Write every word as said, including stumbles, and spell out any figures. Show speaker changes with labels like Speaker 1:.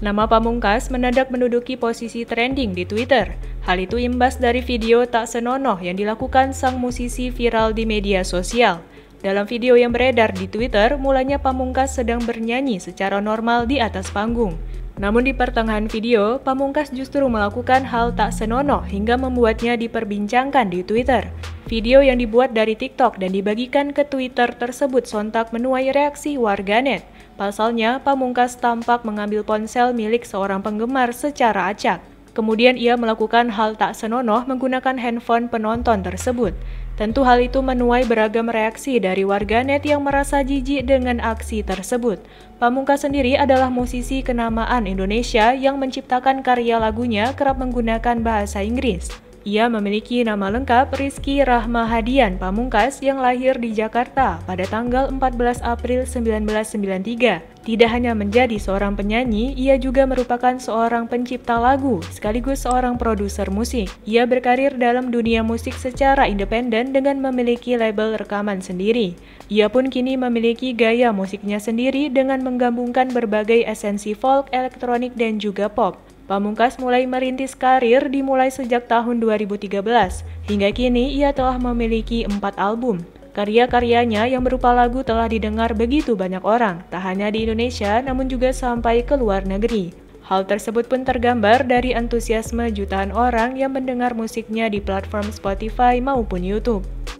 Speaker 1: Nama Pamungkas mendadak menduduki posisi trending di Twitter. Hal itu imbas dari video tak senonoh yang dilakukan sang musisi viral di media sosial. Dalam video yang beredar di Twitter, mulanya Pamungkas sedang bernyanyi secara normal di atas panggung. Namun di pertengahan video, Pamungkas justru melakukan hal tak senonoh hingga membuatnya diperbincangkan di Twitter. Video yang dibuat dari TikTok dan dibagikan ke Twitter tersebut sontak menuai reaksi warganet. Pasalnya, Pamungkas tampak mengambil ponsel milik seorang penggemar secara acak. Kemudian ia melakukan hal tak senonoh menggunakan handphone penonton tersebut. Tentu hal itu menuai beragam reaksi dari warganet yang merasa jijik dengan aksi tersebut. Pamungkas sendiri adalah musisi kenamaan Indonesia yang menciptakan karya lagunya kerap menggunakan bahasa Inggris. Ia memiliki nama lengkap Rizky Rahmahadian Pamungkas yang lahir di Jakarta pada tanggal empat belas April seribu sembilan ratus sembilan puluh tiga. Tidak hanya menjadi seorang penyanyi, ia juga merupakan seorang pencipta lagu sekaligus seorang produser musik. Ia berkarir dalam dunia musik secara independen dengan memiliki label rekaman sendiri. Ia pun kini memiliki gaya musiknya sendiri dengan menggabungkan berbagai esensi folk, elektronik, dan juga pop. Pamungkas mulai merintis karir dimulai sejak tahun dua ribu tiga belas. Hingga kini ia telah memiliki empat album. Karya-karyanya yang berupa lagu telah didengar begitu banyak orang, tak hanya di Indonesia namun juga sampai ke luar negeri. Hal tersebut pun tergambar dari antusiasme jutaan orang yang mendengar musiknya di platform Spotify maupun YouTube.